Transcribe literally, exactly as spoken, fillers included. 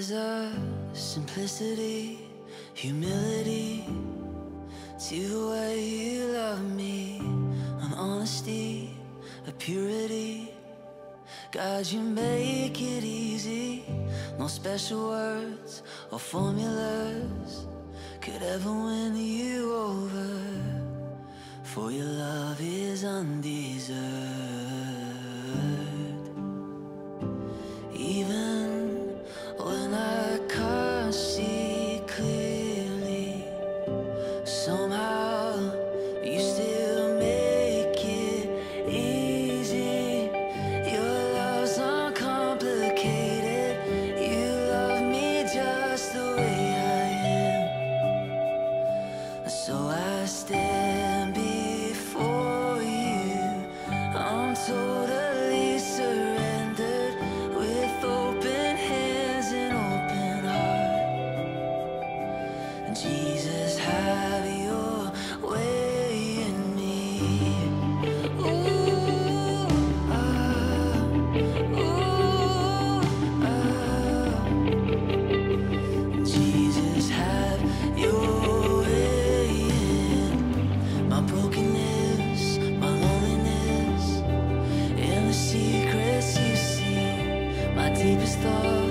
There's a simplicity, humility to the way you love me, an honesty, a purity. God, you make it easy. No special words or formulas could ever win you over, for your love is undeserved. Even when I can't see clearly, somehow you still make it easy. Your love's uncomplicated. You love me just the way I am. So I stand before you, I'm totally surrendered, with open hands and open heart. Jesus, have your way in me. Ooh, ah, ooh, ah. Jesus, have your way in my brokenness, my loneliness, and the secrets you see, my deepest thoughts.